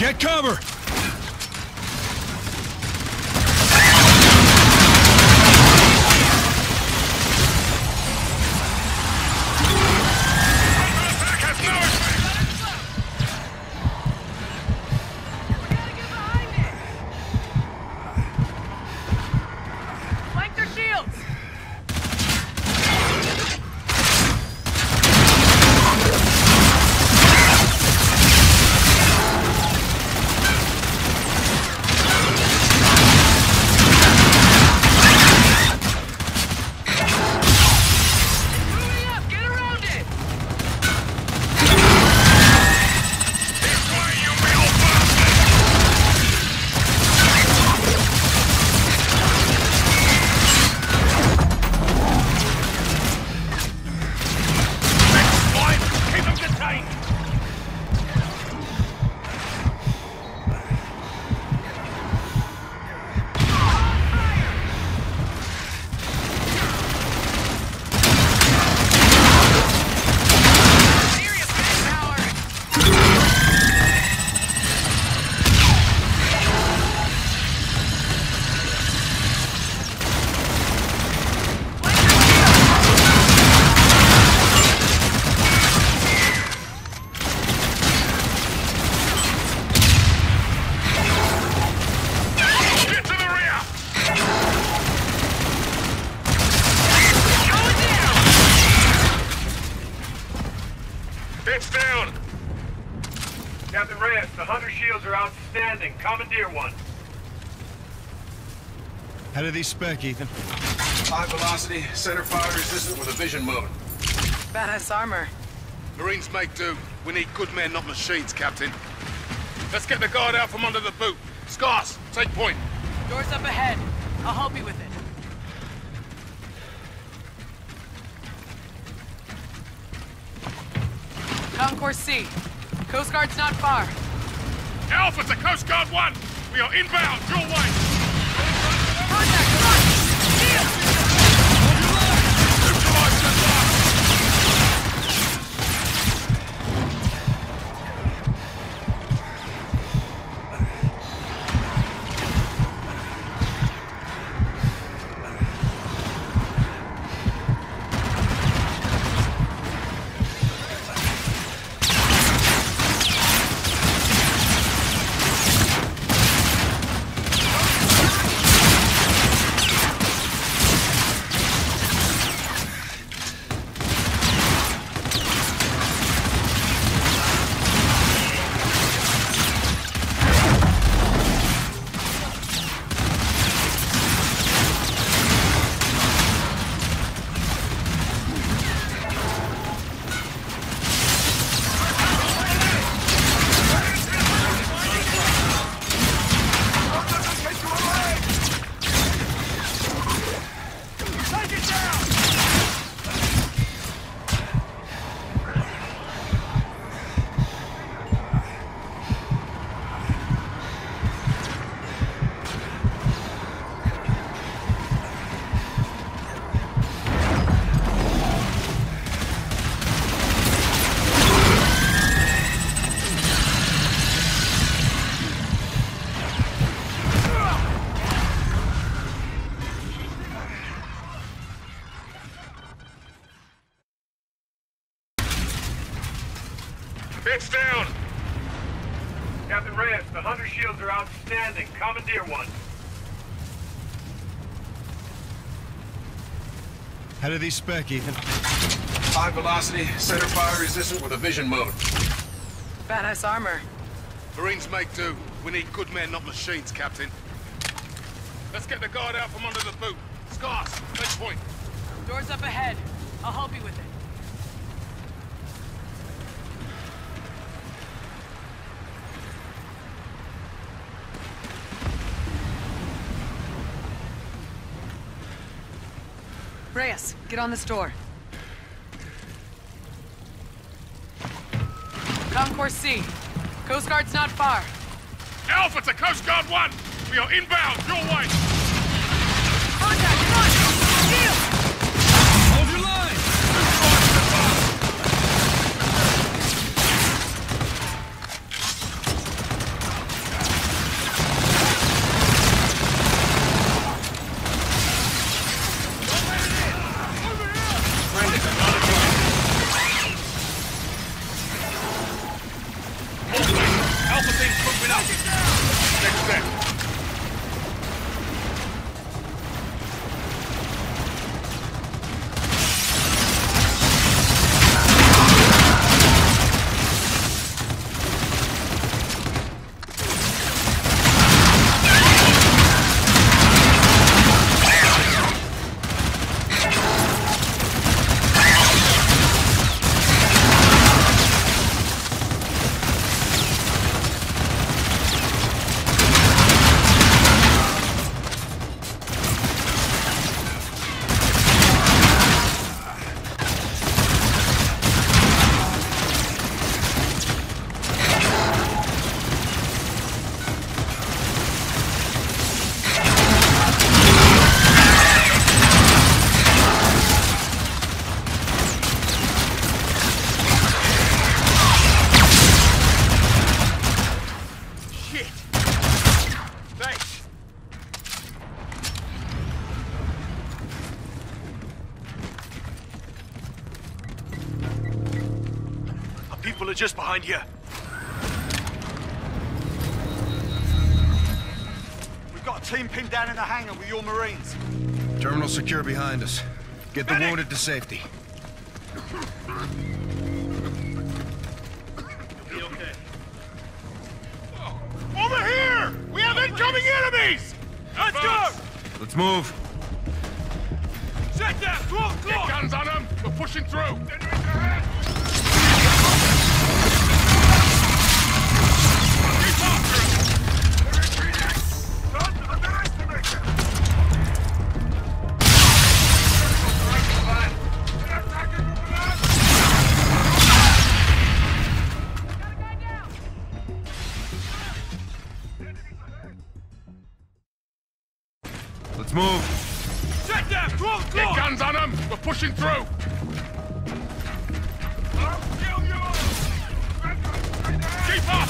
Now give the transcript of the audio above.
Get cover! It's down! Captain Reyes, the Hunter shields are outstanding. Commandeer one. How do these spec, Ethan? High velocity, center fire resistant with a vision mode. Badass armor. Marines make do. We need good men, not machines, Captain. Let's get the guard out from under the boot. Scars, take point. Door's up ahead. I'll help you with it. Concourse C. Coast Guard's not far. Alpha to Coast Guard 1! We are inbound, your way! Contact, come on! Shield! Neutralize the blast! It's down! Captain Reyes, the Hunter shields are outstanding. Commandeer one. How do these spec, Ethan? High velocity, center fire resistant with a vision mode. Badass armor. Marines make do. We need good men, not machines, Captain. Let's get the guard out from under the boot. Scars, take point. Door's up ahead. I'll help you with it. Reyes, get on this door. Concourse C. Coast Guard's not far. Alpha to Coast Guard 1! We are inbound, your way! Contact, come on! Shield! Hold your line! Moving up. Next step. People are just behind you. We've got a team pinned down in the hangar with your Marines. Terminal secure behind us. Get the wounded to safety. You'll be okay. Over here! We have incoming enemies! Let's go! Let's move. Check that! Come on, come Get on! guns on them! We're pushing through! Let's move. Check that! Come on, come Get on! guns on them! We're pushing through! Keep up!